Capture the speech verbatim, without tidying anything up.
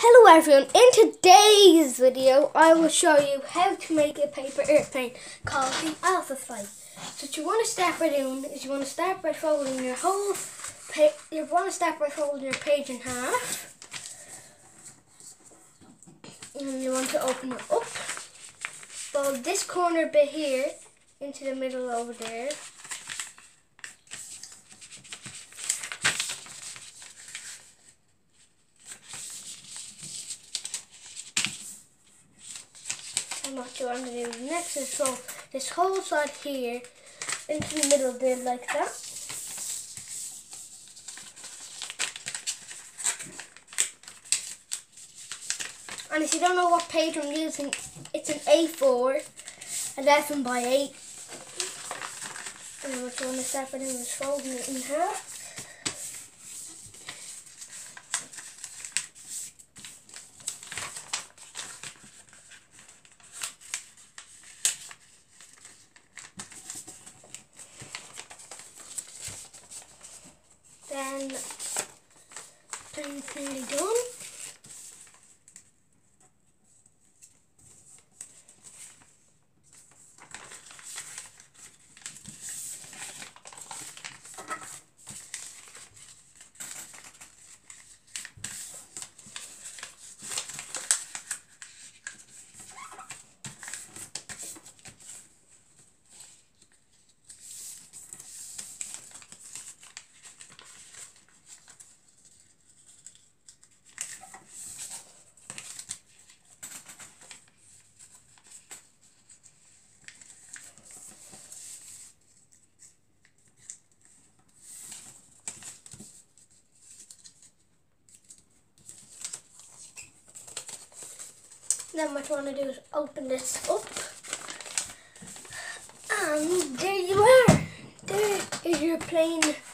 Hello everyone, in today's video I will show you how to make a paper airplane called the Alpha Flight. So what you want to start by doing is you want to start by folding your whole page, you want to start by folding your page in half. And you want to open it up. Fold this corner bit here into the middle over there. And what you want to do next is fold this whole side here into the middle there like that. And if you don't know what page I'm using, it's an A four, eleven by eight. And what you want to start by doing is folding it in half. Then, when it's nearly done, Then what you want to do is open this up, and there you are. There is your plane